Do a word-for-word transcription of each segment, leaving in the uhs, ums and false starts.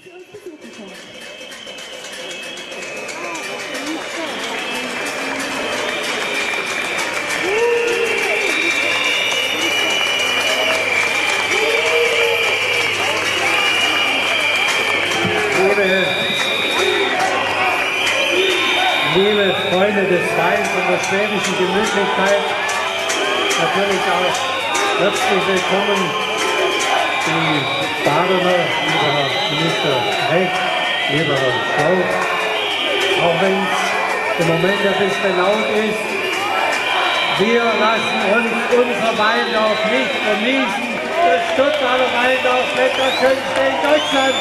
Sie uns besuchen können. Liebe, liebe Freunde des Weins und der schwäbischen Gemütlichkeit, natürlich auch herzlich willkommen, die Badener, lieber Herr Minister Recht, lieber Herr Schau, auch wenn es im Moment ein bisschen laut ist, wir lassen uns unser Weinlauf nicht vermiesen. Das Stuttgarter Weinlauf wird das schönste in Deutschland.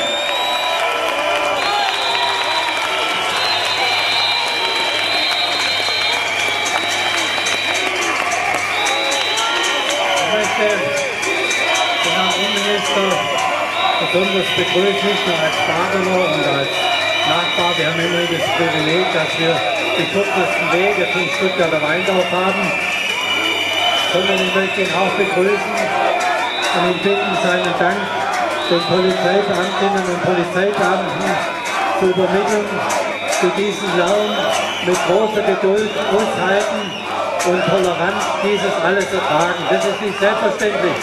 Ich möchte den Herrn Innenminister besonders begrüßen, nicht nur als Badener und als Nachbar. Wir haben immer das Privileg, dass wir die kürzesten Wege zum Stuttgarter Weinlauf haben. Sondern ich möchte ihn auch begrüßen und ihn bitten, seinen Dank den Polizeibeamtinnen und Polizeibeamten zu übermitteln, die diesen Lärm mit großer Geduld aushalten und Toleranz dieses alles ertragen. Das ist nicht selbstverständlich.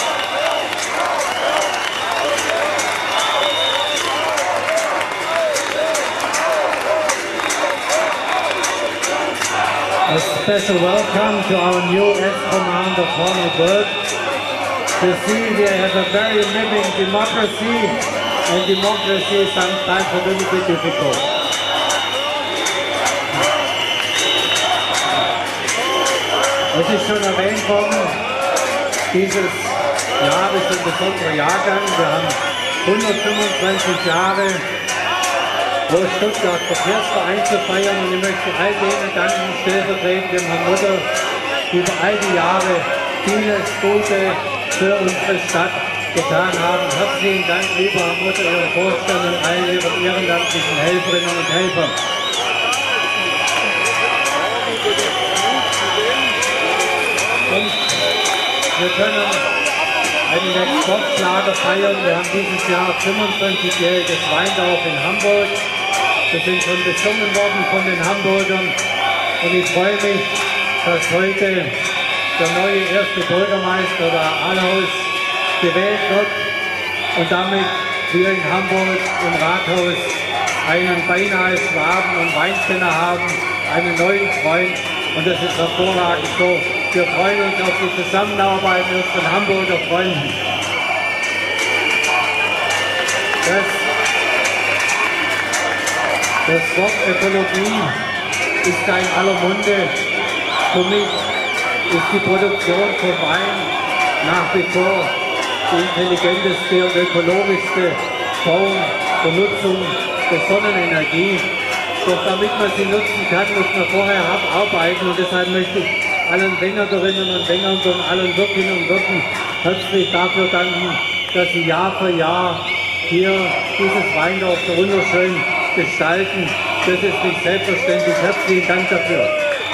A special welcome to our new ex-commander, Colonel Burke. To see we have a very living democracy, and democracy is sometimes a little bit difficult. Es ist schon erwähnt worden, dieses Jahr ist ein besonderer Jahrgang. Wir haben hundertfünfundzwanzig Jahre wo Stuttgart Verkehrsverein zu feiern, und ich möchte all denen danken, stellvertretend dem Herrn Mutter, die über all die Jahre vieles Gute für unsere Stadt getan haben. Herzlichen Dank, lieber Herr Mutter, Ihren Vorstand und allen Ihren ehrenamtlichen Helferinnen und Helfern. Und wir können einen Exportlager feiern. Wir haben dieses Jahr fünfundzwanzigjähriges Weinlauf in Hamburg. Wir sind schon besungen worden von den Hamburgern, und ich freue mich, dass heute der neue erste Bürgermeister der Ahlhaus gewählt wird und damit wir in Hamburg im Rathaus einen beinahe Schwaben und Weinkenner haben, einen neuen Freund, und das ist hervorragend so. Wir freuen uns auf die Zusammenarbeit mit unseren Hamburger Freunden. Das Das Wort Ökologie ist in aller Munde. Für mich ist die Produktion von Wein nach wie vor die intelligenteste und ökologischste Form der Nutzung der Sonnenenergie. Doch damit man sie nutzen kann, muss man vorher hart arbeiten, und deshalb möchte ich allen Wengerinnen und Wengern und allen Wirtinnen und Wirten herzlich dafür danken, dass sie Jahr für Jahr hier dieses Weinlauf so wunderschön gestalten. Das ist nicht selbstverständlich. Herzlichen Dank dafür.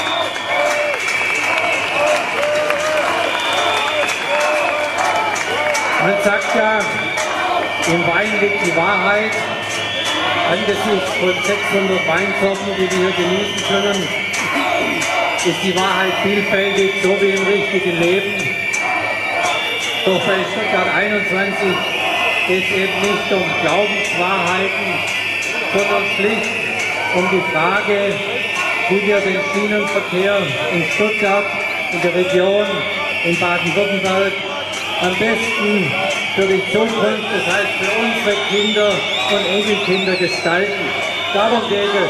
Man sagt ja, im Wein liegt die Wahrheit. Angesichts von sechshundert Weinsorten, die wir hier genießen können, ist die Wahrheit vielfältig, so wie im richtigen Leben. Doch bei Stuttgart einundzwanzig geht es eben nicht um Glaubenswahrheiten, sondern schlicht um die Frage, wie wir den Schienenverkehr in Stuttgart, in der Region, in Baden-Württemberg am besten für die Zukunft, das heißt für unsere Kinder und Enkelkinder gestalten. Darum geht es.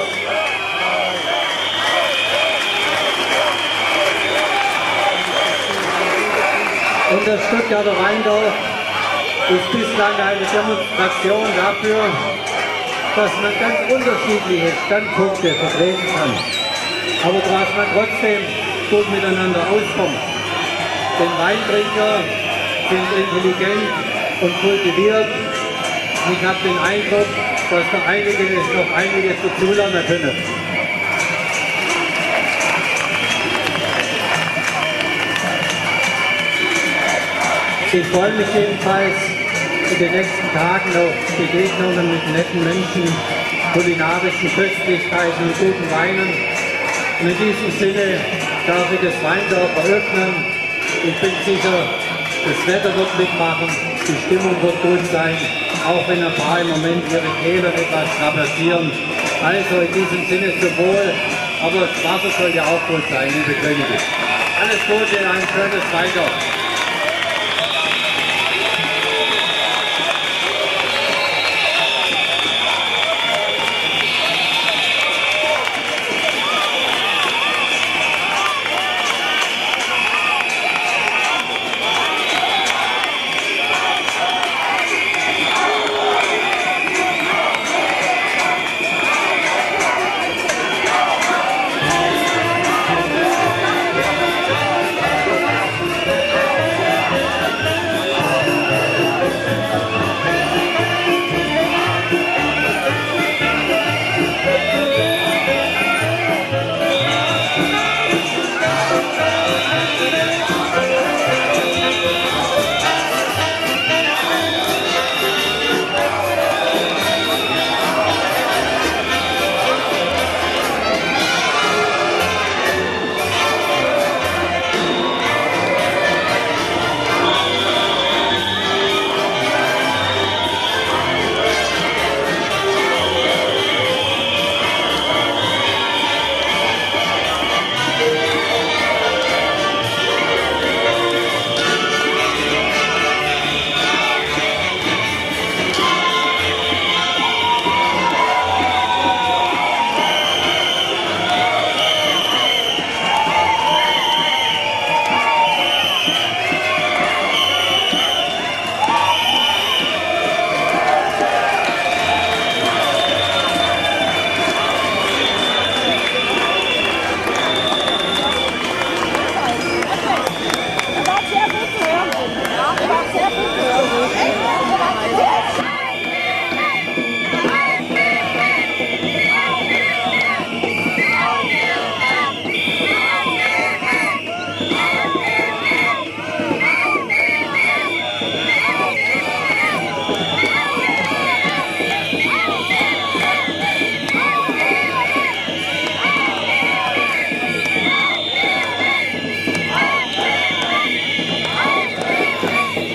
Und der Stuttgarter Weinlauf ist bislang eine Demonstration dafür, dass man ganz unterschiedliche Standpunkte vertreten kann, aber dass man trotzdem gut miteinander auskommt. Denn Weintrinker sind intelligent und kultiviert. Ich habe den Eindruck, dass da einige noch einiges dazulernen können. Ich freue mich jedenfalls, in den nächsten Tagen noch Begegnungen mit netten Menschen, kulinarischen Köstlichkeiten und guten Weinen. Und in diesem Sinne darf ich das Weindorf eröffnen. Ich bin sicher, das Wetter wird mitmachen, die Stimmung wird gut sein, auch wenn ein paar im Moment ihre Kehlen etwas strapazieren. Also in diesem Sinne zum Wohl, aber das Wasser soll ja auch gut sein, liebe Könige. Alles Gute, ein schönes Weindorf.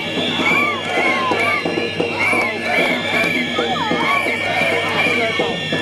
Go.